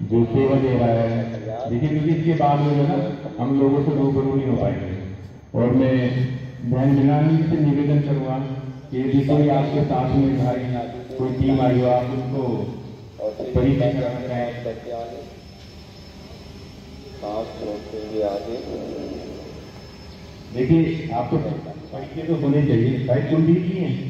जो सेवा दे रहा है। देखिए क्योंकि इसके बाद में जो है हम लोगों से रूबरू नहीं हो पाएंगे। और मैं बहन मीनानी से निवेदन करूँगा कि यदि कोई आपके साथ में भाई कोई टीम आई हो, आप उसको परिचय कराना चाहें। देखिए आपको परिचय तो होने चाहिए। भाई कुलदीप जी हैं,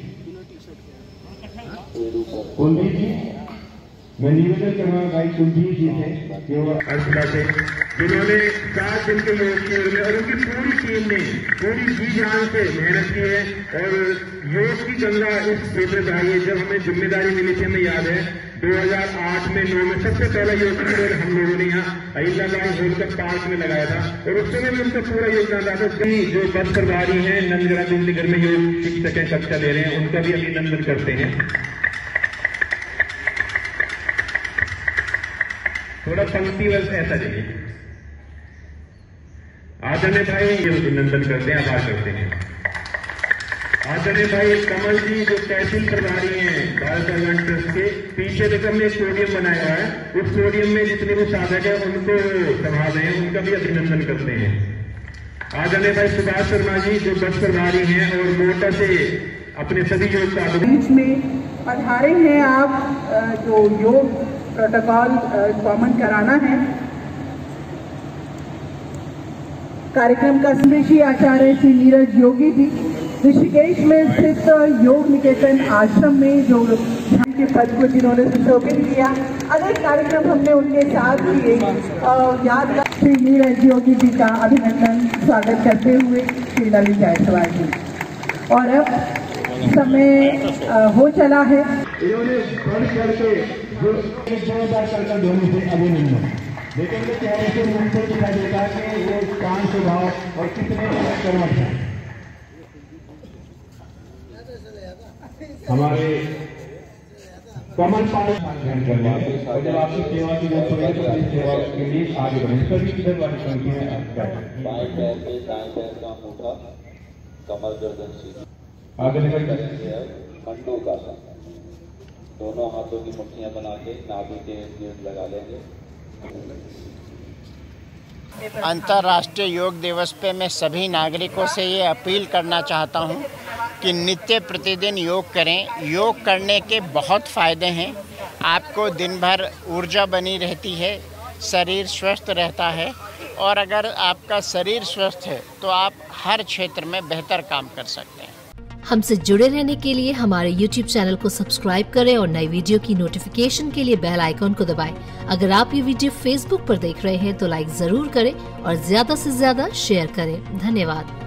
कुलदीप जी, मैं निवेदन करूँगा भाई कुलदीप जी से कि वो अर्चना से जिन्होंने 7 दिन के योग किए और उनकी पूरी टीम ने पूरी जी जान से मेहनत की है। और योग की गंगा इस क्षेत्र में आई है। जब हमें जिम्मेदारी मिली थी, हमें याद है 2008 में 9 में सबसे पहला योग शिविर हम लोगों ने यहाँ अहिल्याबाई होलकर पार्क में लगाया था। और उस समय भी उनका पूरा योगदान रहा था। जो बस प्रभारी हैं नंदगढ़ा बिजलीगढ़ में योग शिक्षक हैं, कक्षा ले रहे हैं, उनका भी अभिनंदन करते हैं। थोड़ा पंक्ति बस ऐसा चाहिए। आदरणीय भाई ये अभिनंदन करते हैं, आभार करते हैं। आदरणीय भाई कमल जी जो तहसील प्रभारी हैं भारत कल्याण ट्रस्ट के, पीछे देखो हमने एक पोडियम बनाया हुआ है। उस पोडियम में जितने भी साधक है उनको संभाल रहे हैं, उनका भी अभिनंदन करते हैं। आदरणीय भाई सुभाष शर्मा जी जो बस प्रभारी हैं और मोटा से अपने सभी योग बीच में पधारे हैं आप जो योग प्रोटोकॉल कॉमन कराना है। कार्यक्रम का स्मृति आचार्य श्री नीरज योगी जी ऋषिकेश में स्थित योग निकेतन आश्रम में जो ध्यान के पद को जिन्होंने सुशोभित किया, अनेक कार्यक्रम हमने उनके साथ किए। याद श्री नीरज योगी जी का अभिनंदन स्वागत करते हुए श्री ललित जायसवाल जी। और अब समय हो चला है। इन्होंने बढ़ करके जो 2000 कर दोनों से अभिनंदन। लेकिन ये चेहरे से मुंह से दिखाई देता कि वो काम स्वभाव और कितने कर्मठ हैं। हमारे कमल पाल ग्रहण कर लेंगे और जब आपकी सेवा की जरूरत पड़े तो इस सेवा के लिए आगे बढ़े। सभी इधर वाली पंक्ति में बाएं पैर पे दाएं पैर का अंगूठा कमर गर्दन सीधी आगे निकल खंडों का दोनों हाथों की मुट्ठियां बना के नाभि के इर्द लगा लेंगे। अंतर्राष्ट्रीय योग दिवस पे मैं सभी नागरिकों से ये अपील करना चाहता हूँ कि नित्य प्रतिदिन योग करें। योग करने के बहुत फ़ायदे हैं। आपको दिन भर ऊर्जा बनी रहती है, शरीर स्वस्थ रहता है और अगर आपका शरीर स्वस्थ है तो आप हर क्षेत्र में बेहतर काम कर सकते हैं। हमसे जुड़े रहने के लिए हमारे YouTube चैनल को सब्सक्राइब करें और नई वीडियो की नोटिफिकेशन के लिए बेल आइकॉन को दबाएं। अगर आप ये वीडियो Facebook पर देख रहे हैं तो लाइक जरूर करें और ज्यादा से ज्यादा शेयर करें। धन्यवाद।